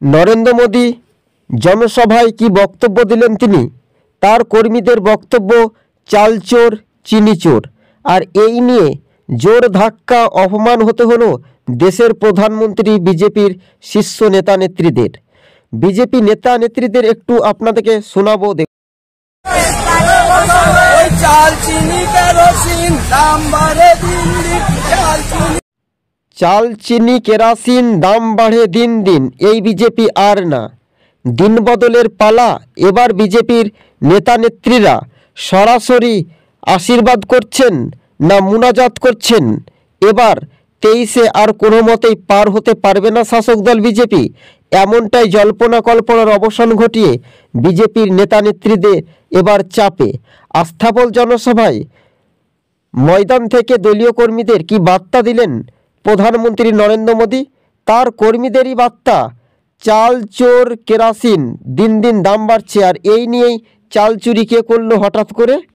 নরেন্দ্র মোদী জনসভায় কি বক্তব্য দিলেন তিনি? তার কর্মীদের বক্তব্য চালচোর চিনিচোর। আর এই নিয়ে জোর ধাক্কা অপমান হতে হলো দেশের প্রধানমন্ত্রী বিজেপির শীর্ষ নেতা নেত্রীদের। বিজেপি নেতা নেত্রীদের একটু আপনাদেরকে শোনাবো। চাল চিনি কেরাসিন দাম বাড়ে দিন দিন, এই বিজেপি আর না। দিন বদলের পালা। এবার বিজেপির নেতা নেত্রীরা সরাসরি আশীর্বাদ করছেন না মুনাজাত করছেন? এবার 23-এ আর কোনো মতেই পার হতে পারবে না শাসক দল বিজেপি। এমনটাই জল্পনা কল্পনার অবসান ঘটিয়ে বিজেপির নেতা নেত্রীদের এবার চাপে। আস্থাবল জনসভায় ময়দান থেকে দলীয় কর্মীদের কি বার্তা দিলেন প্রধানমন্ত্রী নরেন্দ্র মোদী? তার কর্মীদেরই বার্তা, চাল চোর কেরাসিন দিন দিন দাম বাড়ছে। আর এই নিয়েই চাল চুরি কে করলো হঠাৎ করে?